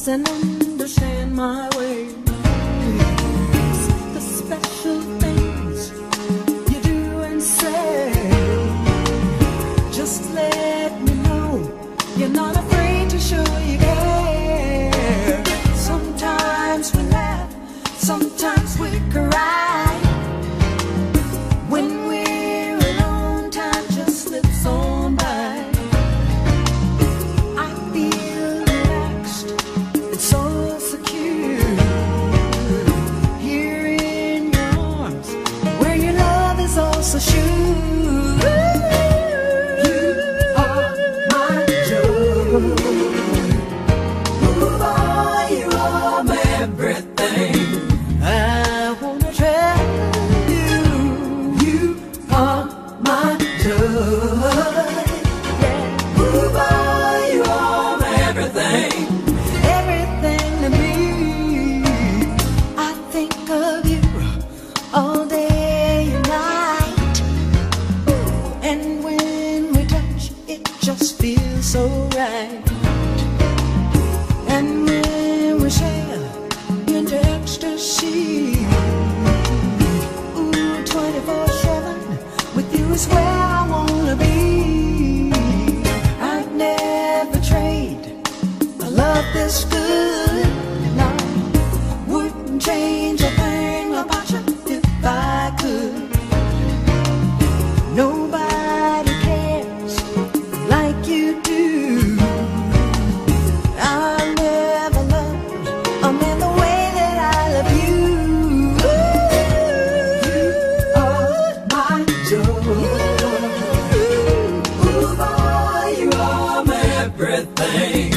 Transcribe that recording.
thoughts and understand my ways. The special things you do and say, just let me know you're not afraid to show you care. Sometimes we laugh, sometimes we cry. When we're alone, time just slips on by. I feel relaxed and so secure here in your arms, where your love is also sure. You are my joy. Oh boy, you are my everything. I wanna tell you, you are my joy. Yeah. Oh boy, you are my everything, everything to me. I think of you all day and night, and when we touch, it just feels so right. And when we share into ecstasy, ooh, 24/7 with you is where I wanna be. I'd never trade a love this good. No, wouldn't change a thing about you if I could. Nobody cares like you do. I'll never love a man the way that I love you. You are my joy. Ooh, boy, you are my everything.